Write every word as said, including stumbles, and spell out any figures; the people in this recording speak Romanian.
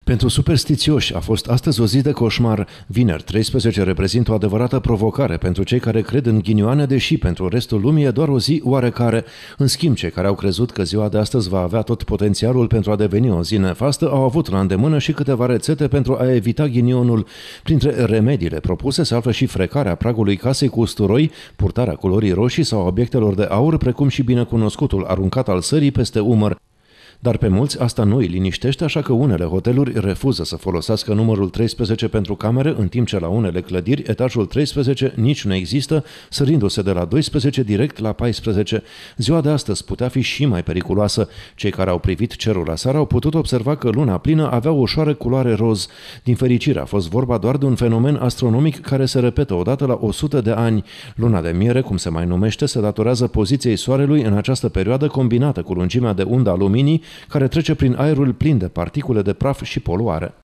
Pentru superstițioși a fost astăzi o zi de coșmar. Vineri treisprezece reprezintă o adevărată provocare pentru cei care cred în ghinioane, deși pentru restul lumii e doar o zi oarecare. În schimb, cei care au crezut că ziua de astăzi va avea tot potențialul pentru a deveni o zi nefastă au avut la îndemână și câteva rețete pentru a evita ghinionul. Printre remediile propuse se află și frecarea pragului casei cu usturoi, purtarea culorii roșii sau obiectelor de aur, precum și binecunoscutul aruncat al sării peste umăr. Dar pe mulți asta nu îi liniștește, așa că unele hoteluri refuză să folosească numărul treisprezece pentru camere, în timp ce la unele clădiri etajul treisprezece nici nu există, sărindu-se de la doisprezece direct la paisprezece. Ziua de astăzi putea fi și mai periculoasă. Cei care au privit cerul aseară au putut observa că luna plină avea o ușoară culoare roz. Din fericire a fost vorba doar de un fenomen astronomic care se repetă odată la o sută de ani. Luna de miere, cum se mai numește, se datorează poziției soarelui în această perioadă combinată cu lungimea de undă a luminii, care trece prin aerul plin de particule de praf și poluare.